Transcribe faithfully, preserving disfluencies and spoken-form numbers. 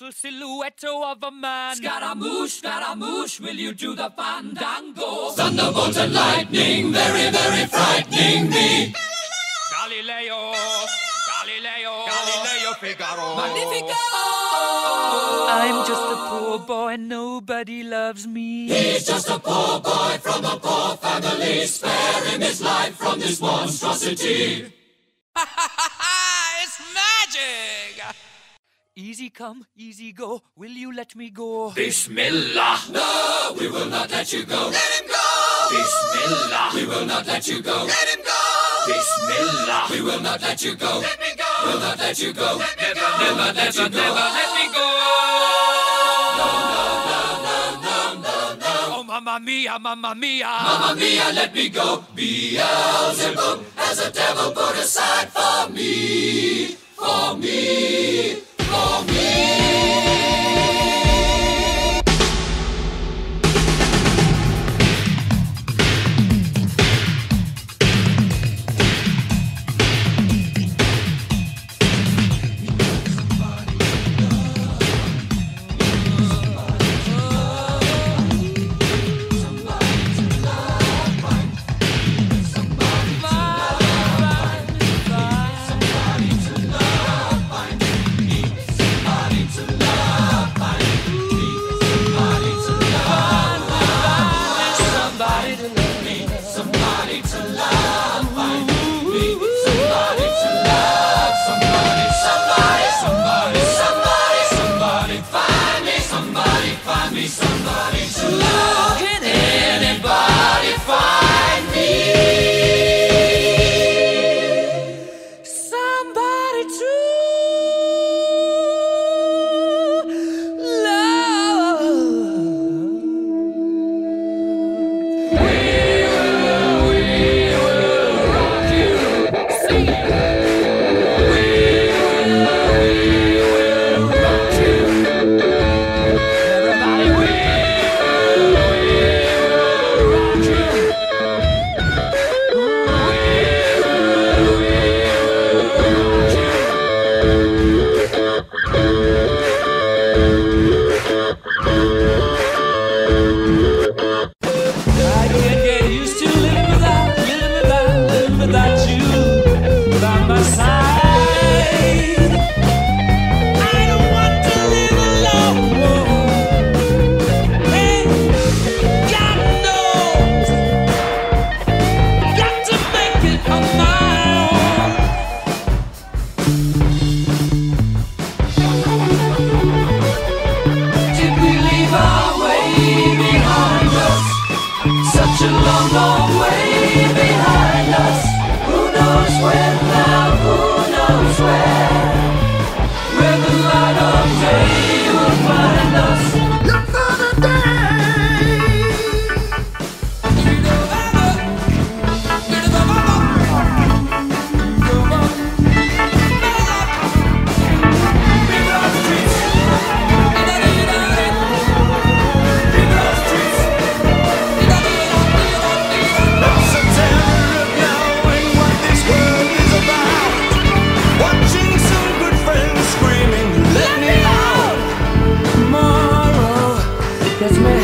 little silhouette of a man. Scaramouche, Scaramouche, will you do the fandango? Thunderbolt and lightning, very, very frightening me. Galileo, Galileo, Galileo Figaro. Magnifico! I'm just a poor boy, nobody loves me. He's just a poor boy from a poor family. Spare him his life from this monstrosity. Ha ha ha ha! It's magic! Easy come, easy go, will you let me go? Bismillah! No, we will not let you go. Let him go! Bismillah! We will not let you go. Let him go! Bismillah! We will not let you go. Let me go! We'll not let you go. Let me go. Never, never, let you go. Never let me go! No, no, no, no, no, no, no. Oh, mamma mia, mamma mia! Mamma mia, let me go. Beelzebub has a devil put aside for me. For me. For me. Catch me